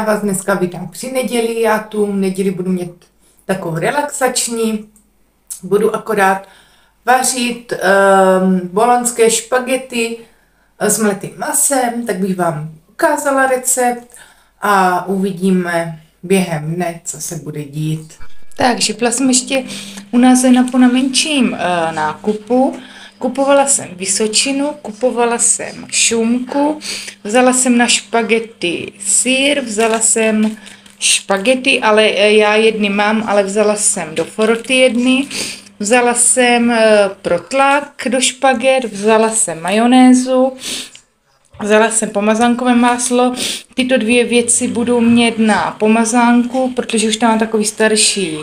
já vás dneska vítám při neděli, já tu neděli budu mít takovou relaxační, budu akorát vařit bolonské špagety s mletým masem, tak bych vám ukázala recept a uvidíme během dne, co se bude dít. Takže byla jsem ještě u nás na menším nákupu. Kupovala jsem vysočinu, kupovala jsem šunku, vzala jsem na špagety sýr, vzala jsem špagety, ale já jedny mám, ale vzala jsem do foroty jedny, vzala jsem protlak do špaget, vzala jsem majonézu, vzala jsem pomazánkové máslo. Tyto dvě věci budu mít na pomazánku, protože už tam mám takový starší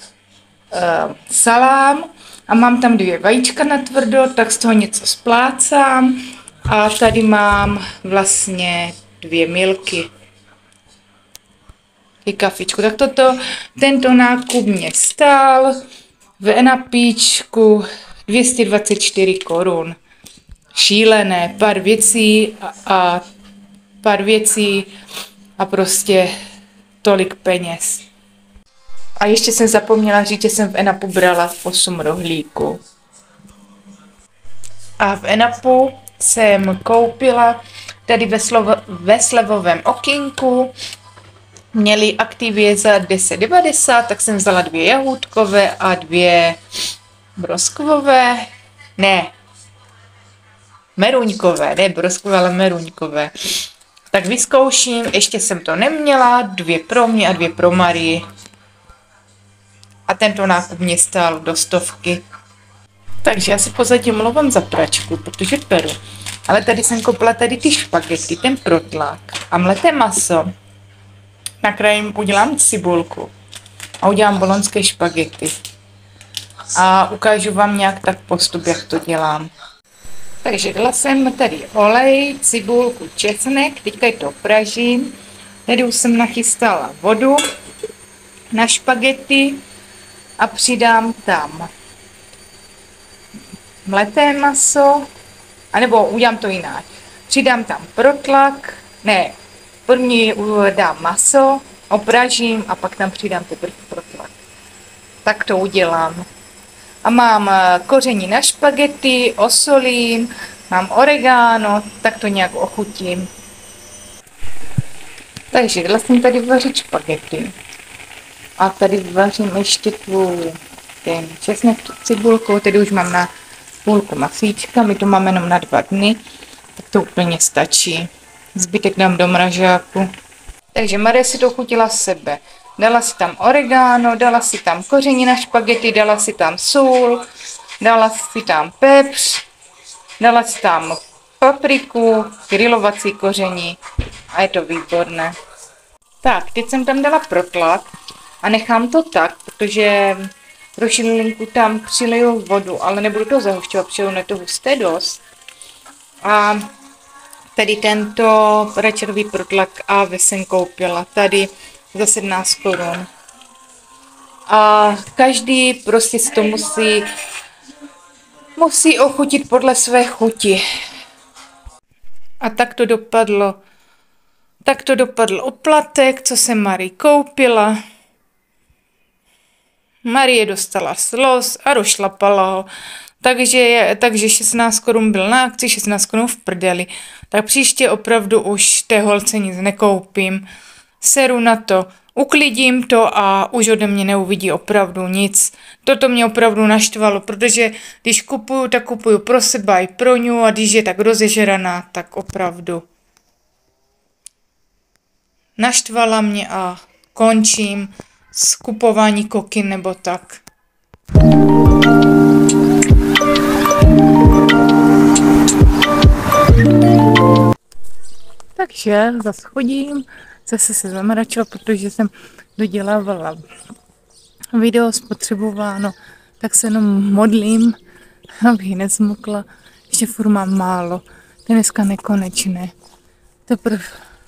salám. A mám tam 2 vajíčka na tvrdo, tak z toho něco splácám. A tady mám vlastně 2 milky. I kafičku. Tak tento nákup mě stál v Enapíčku 224 korun. Šílené, pár věcí a prostě tolik peněz. A ještě jsem zapomněla říct, že jsem v Enapu brala 8 rohlíků. A v Enapu jsem koupila tady ve slevovém okýnku. Měli Activie za 10,90, tak jsem vzala 2 jahůdkové a 2 broskvové. Ne, meruňkové, ne broskvové, ale meruňkové. Tak vyzkouším, ještě jsem to neměla, 2 pro mě a 2 pro Marii. A tento nákup mě stál do 100. Takže já si pozadím mluvám za pračku, protože peru. Ale tady jsem koupila tady ty špagety, ten protlak a mleté maso. Nakrájím, udělám cibulku a udělám bolonské špagety. A ukážu vám nějak tak postup, jak to dělám. Takže dala jsem tady olej, cibulku, česnek, teďka to pražím. Tady už jsem nachystala vodu na špagety. A přidám tam mleté maso, anebo udělám to jinak. Přidám tam protlak, ne, první dám maso, opražím a pak tam přidám teprve protlak. Tak to udělám. A mám koření na špagety, osolím, mám oregano, tak to nějak ochutím. Takže dala jsem tady vařit špagety. A tady vařím ještě ten česnek, tu cibulku, tedy už mám na půlku masíčka, my to máme jenom na 2 dny, tak to úplně stačí. Zbytek dám do mražáku. Takže Marie si to chutila sebe. Dala si tam oregano, dala si tam koření na špagety, dala si tam sůl, dala si tam pepř, dala si tam papriku, grilovací koření a je to výborné. Tak, teď jsem tam dala protlak. A nechám to tak, protože pro šílinku tam přiliju vodu, ale nebudu to zahušťovat, protože ono je to husté dost. A tady tento rajčatový protlak a jsem koupila tady za 17 korun. A každý prostě si to musí ochutit podle své chuti. A tak to dopadlo. Tak to dopadl oplatek, co jsem Marii koupila. Marie dostala slos a došlapala ho. Takže 16 korun byl na akci, 16 korun v prdeli. Tak příště opravdu už té holce nic nekoupím. Seru na to, uklidím to a už ode mě neuvidí opravdu nic. Toto mě opravdu naštvalo, protože když kupuju, tak kupuju pro sebe i pro ňu a když je tak rozežraná, tak opravdu. Naštvala mě a končím skupování koky nebo tak. Takže zase chodím, zase se zamračila, protože jsem dodělávala video spotřebováno, tak se jenom modlím, abych nezmokla. Ještě furt mám málo, to je dneska nekonečné. Teprve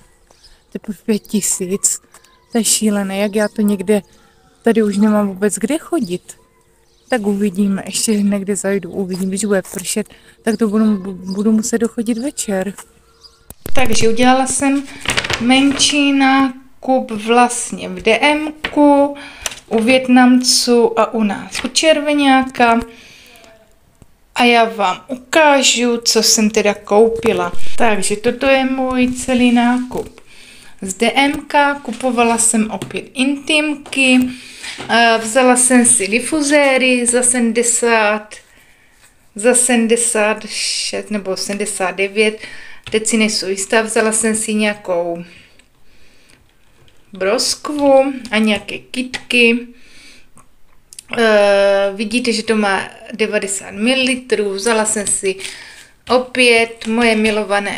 5000. To je šílené, jak já to někde, tady už nemám vůbec kde chodit. Tak uvidíme, ještě někde zajdu, uvidím, když bude pršet, tak to budu muset dochodit večer. Takže udělala jsem menší nákup nákup vlastně v DMku, u Vietnamců a u nás u Červeňáka. A já vám ukážu, co jsem teda koupila. Takže toto je můj celý nákup. Z DMK kupovala jsem opět intimky, vzala jsem si difuzéry za 76 nebo 79, teď si nejsou jistá, vzala jsem si nějakou broskvu a nějaké kytky. Vidíte, že to má 90 ml, vzala jsem si opět moje milované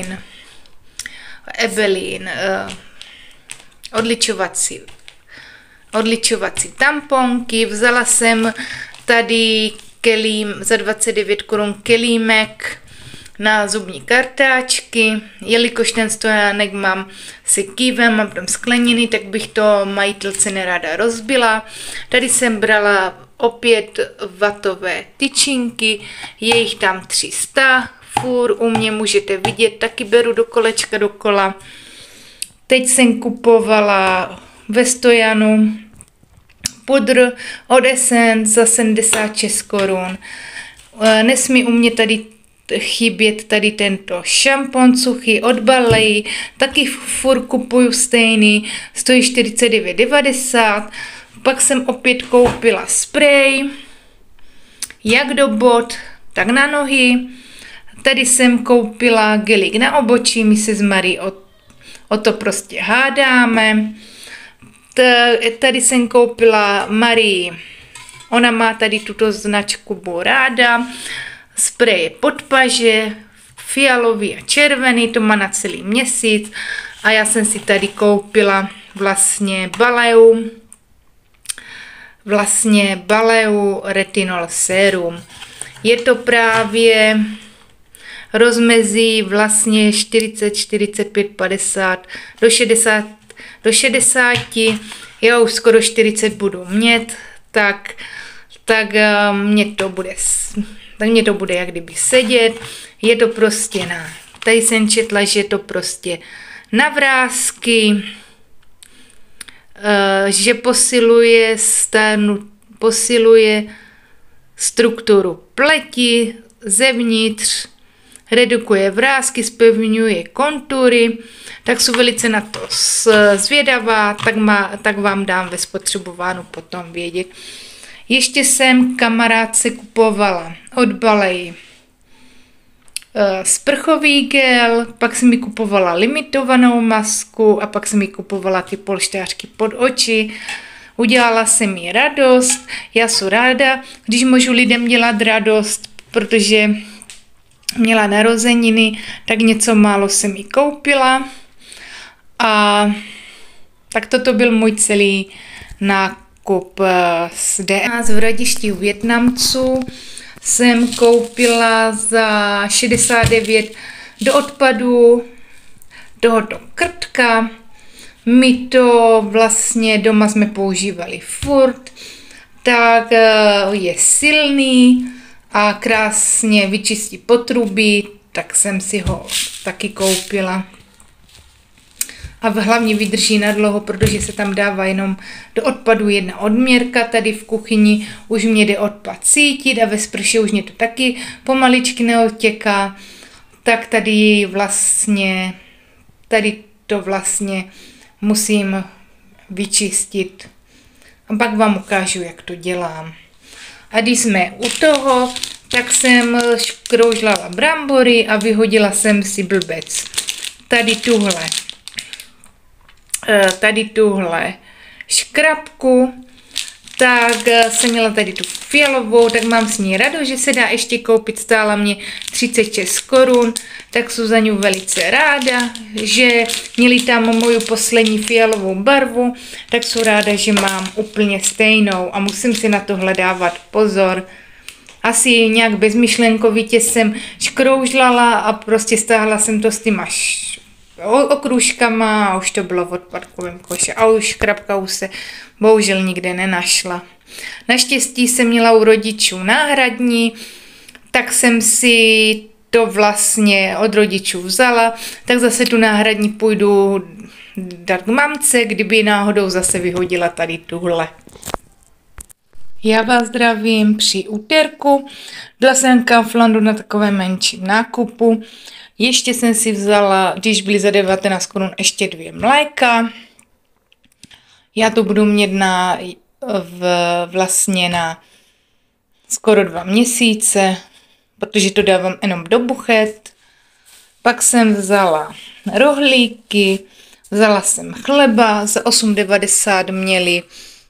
Ebelin odličovací tamponky, vzala jsem tady za 29 korun kelímek na zubní kartáčky, jelikož ten stojánek mám se kývem, mám tam skleniny, tak bych to majitelce neráda rozbila. Tady jsem brala opět vatové tyčinky, je jich tam 300, furt u mě můžete vidět, taky beru do kolečka dokola. Teď jsem kupovala ve stojanu pudr od Essence za 76 korun. Nesmí u mě tady chybět tady tento šampon suchý od Ballet, taky furt kupuju stejný, stojí 49,90. Pak jsem opět koupila sprej, jak do bot, tak na nohy. Tady jsem koupila gelík na obočí, my se s Marí o to prostě hádáme. Tady jsem koupila Marii, ona má tady tuto značku Boráda, spreje pod paže, fialový a červený, to má na celý měsíc. A já jsem si tady koupila vlastně Baleu retinol sérum. Je to právě rozmezí vlastně 40, 45, 50 do 60, já už skoro 40 budu mít, tak mě to bude jak kdyby sedět. Je to prostě tady jsem četla, že je to prostě na vrásky, že posiluje strukturu pleti zevnitř, redukuje vrásky, zpevňuje kontury, tak jsou velice na to zvědavá, tak vám dám ve spotřebovánu potom vědět. Ještě jsem kamarádce kupovala od Ballet sprchový gel, pak jsem mi kupovala limitovanou masku a pak jsem mi kupovala ty polštářky pod oči. Udělala jsem mi radost, já jsem ráda, když můžu lidem dělat radost, protože měla narozeniny, tak něco málo jsem jí koupila. A tak toto byl můj celý nákup z DS. V Hradišti u Vietnamců jsem koupila za 69 do odpadu tohoto krtka. My to vlastně doma jsme používali furt, tak je silný a krásně vyčistí potrubí, tak jsem si ho taky koupila. A hlavně vydrží na dlouho, protože se tam dává jenom do odpadu jedna odměrka. Tady v kuchyni už mě jde odpad cítit a ve sprše už mě to taky pomaličky neodtěká. Tak tady to vlastně musím vyčistit. A pak vám ukážu, jak to dělám. A když jsme u toho, tak jsem škroužlala brambory a vyhodila jsem si blbec. Tady tuhle škrabku, tak jsem měla tady tu fialovou, tak mám s ní radost, že se dá ještě koupit, stála mě 36 korun, tak jsem za ní velice ráda, že měli tam moju poslední fialovou barvu, tak jsem ráda, že mám úplně stejnou a musím si na tohle dávat pozor. Asi nějak bezmyšlenkovitě jsem škroužlala a prostě stáhla jsem to s těma okružkama a už to bylo v odpadkovém koši a už škrabka už se bohužel nikde nenašla. Naštěstí jsem měla u rodičů náhradní, tak jsem si to vlastně od rodičů vzala, tak zase tu náhradní půjdu dát k mamce, kdyby náhodou zase vyhodila tady tuhle. Já vás zdravím při úterku. Dala jsem Kauflandu na takové menší nákupu. Ještě jsem si vzala, když byly za 19 korun, ještě 2 mléka. Já to budu mít vlastně na skoro 2 měsíce, protože to dávám jenom do buchet. Pak jsem vzala rohlíky, vzala jsem chleba, za 8,90 měli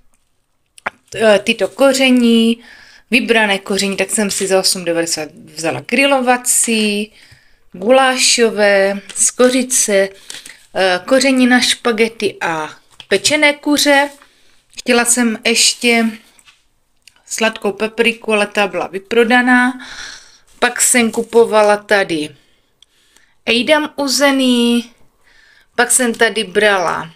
tyto koření, vybrané koření, tak jsem si za 8,90 vzala grilovací, gulášové, z kořice, koření na špagety a pečené kuře. Chtěla jsem ještě sladkou papriku, ale ta byla vyprodaná. Pak jsem kupovala tady ejdam uzený, pak jsem tady brala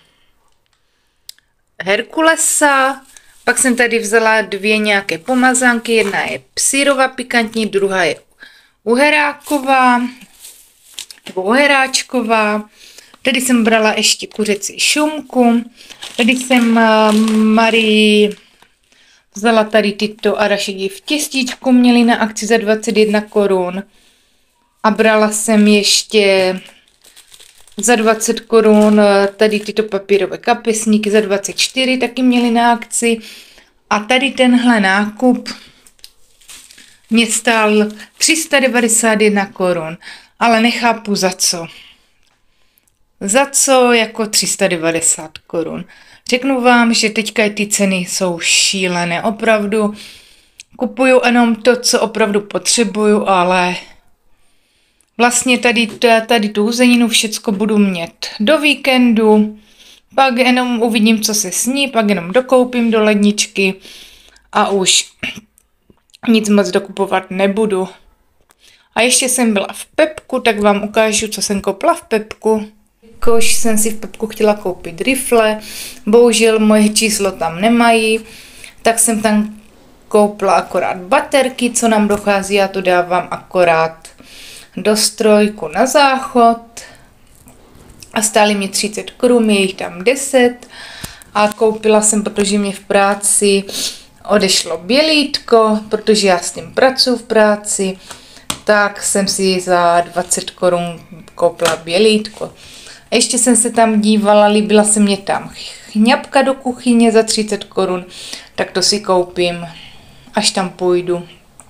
Herkulesa, pak jsem tady vzala 2 nějaké pomazánky, jedna je sýrová pikantní, druhá je uheráková, nebo uheráčková. Tady jsem brala ještě kuřecí šunku, tady jsem Marii vzala tady tyto arašidy v těstíčku, měly na akci za 21 korun. A brala jsem ještě za 20 korun tady tyto papírové kapesníky, za 24 taky měly na akci. A tady tenhle nákup mě stál 391 korun, ale nechápu za co. Za co jako 390 korun. Řeknu vám, že teďka ty ceny jsou šílené, opravdu kupuju jenom to, co opravdu potřebuju, ale vlastně tady tu uzeninu všecko budu mít do víkendu, pak jenom uvidím, co se sní, pak jenom dokoupím do ledničky a už nic moc dokupovat nebudu. A ještě jsem byla v Pepku, tak vám ukážu, co jsem koupila v Pepku. Jakož jsem si v Pepku chtěla koupit rifle, bohužel moje číslo tam nemají, tak jsem tam koupila akorát baterky, co nám dochází, já to dávám akorát do strojku na záchod a stály mi 30 korun, je jich tam 10 a koupila jsem, protože mě v práci odešlo bělítko, protože já s tím pracuji v práci, tak jsem si za 20 korun koupila bělítko. Ještě jsem se tam dívala, líbila se mě tam chňapka do kuchyně za 30 korun, tak to si koupím, až tam půjdu.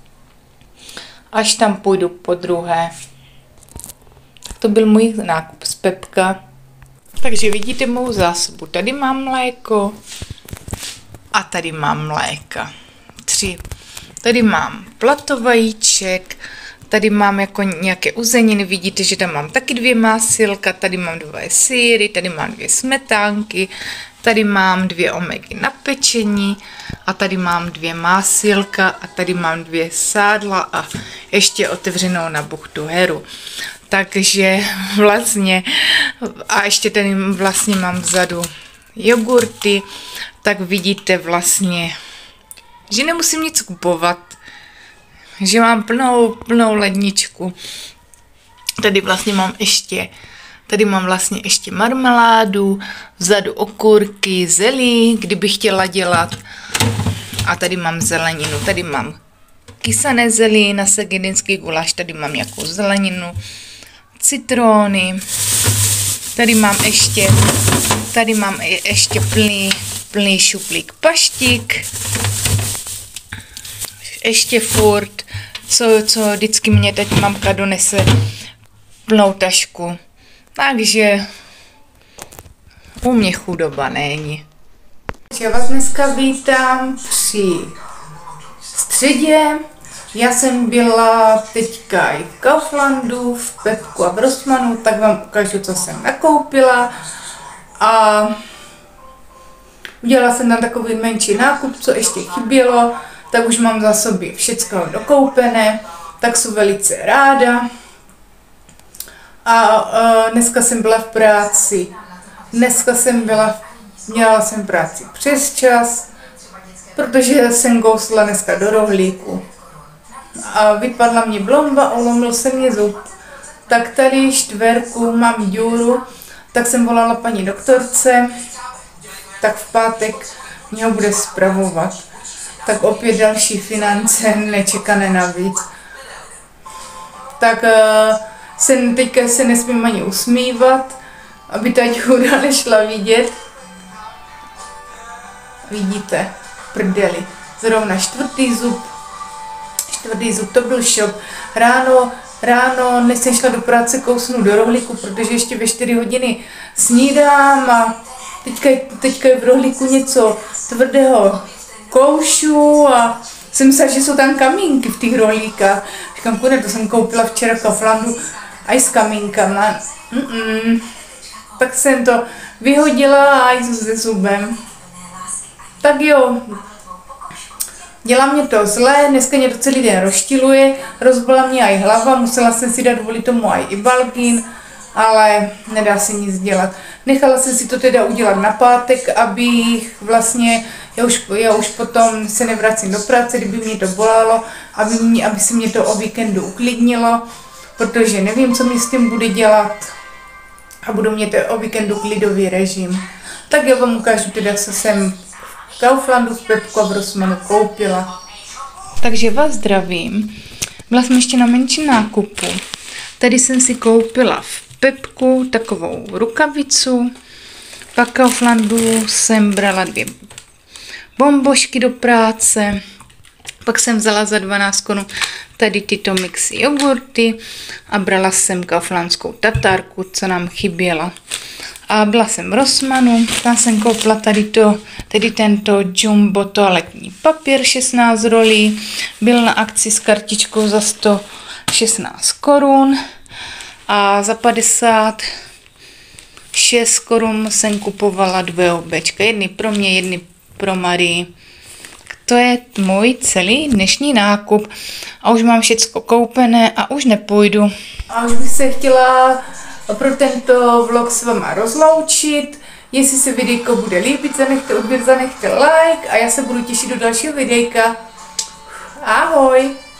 Až tam půjdu po druhé. Tak to byl můj nákup z Pepka. Takže vidíte mou zásobu. Tady mám mléko a tady mám mléka. 3. Tady mám platovajíček, tady mám jako nějaké uzeniny, vidíte, že tam mám taky 2 másilka, tady mám 2 sýry, tady mám 2 smetánky, tady mám 2 omegy na pečení a tady mám 2 másilka a tady mám 2 sádla a ještě otevřenou na buchtu heru. Takže vlastně, a ještě tady vlastně mám vzadu jogurty, tak vidíte vlastně, že nemusím nic kupovat, že mám plnou ledničku. Tady vlastně mám ještě marmeládu, vzadu okurky, zelí, kdybych chtěla dělat. A tady mám zeleninu, tady mám kysané zelí na segedinský guláš, tady mám nějakou zeleninu, citróny, tady mám ještě plný šuplík paštík, ještě furt, co vždycky mě teď mamka donese plnou tašku. Takže u mě chudoba není. Já vás dneska vítám při středě. Já jsem byla teďka i v Kauflandu, v Pepku a v Rossmannu, tak vám ukážu, co jsem nakoupila. A udělala jsem tam takový menší nákup, co ještě chybělo, tak už mám za sobě všechno dokoupené, tak jsem velice ráda. A dneska jsem byla v práci, měla jsem práci přes čas, protože jsem kousla dneska do rohlíku. a vypadla mě blomba a ulomil se mě zub. Tak tady čtverku mám díru, tak jsem volala paní doktorce, tak v pátek mě ho bude spravovat. Tak opět další finance, nečekané navíc. Tak teďka se nesmím ani usmívat, aby ta díra nešla vidět. Vidíte, prdeli. Zrovna čtvrtý zub, to byl šok. Ráno, než jsem šla do práce, kousnu do rohlíku, protože ještě ve 4 hodiny snídám a teďka je v rohlíku něco tvrdého koušu a jsem myslela, že jsou tam kamínky v těch rohlíkách. Říkám, kude, to jsem koupila včera v Kauflandu a i s kamínkama. Tak jsem to vyhodila a i se zubem. Tak jo, dělá mě to zle, dneska mě to celý den rozčiluje, rozbila mě i hlava, musela jsem si dát kvůli tomu i Ibalgin, ale nedá se nic dělat. Nechala jsem si to teda udělat na pátek, abych vlastně, já už potom se nevracím do práce, kdyby mě to bolelo, aby se mě to o víkendu uklidnilo, protože nevím, co mi s tím bude dělat a budu mít o víkendu klidový režim. Tak já vám ukážu teda, co jsem v Kauflandu, v Pepku a v Rossmannu koupila. Takže vás zdravím. Byla jsem ještě na menší nákupu. Tady jsem si koupila v Pepku takovou rukavicu. Pak v Kauflandu jsem brala 2 bombošky do práce. Pak jsem vzala za 12 korun tady tyto mixy jogurty a brala jsem kauflandskou tatárku, co nám chyběla. A byla jsem v Rossmannu, tam jsem koupila tady tento jumbo toaletní papír 16 rolí, byl na akci s kartičkou za 116 korun a za 56 korun jsem kupovala 2 obečka, jedny pro mě, jedny pro Marii. To je můj celý dnešní nákup a už mám všecko koupené a už nepůjdu. A už bych se chtěla pro tento vlog s váma rozloučit. Jestli se videjko bude líbit, zanechte odběr, zanechte like a já se budu těšit do dalšího videjka. Ahoj!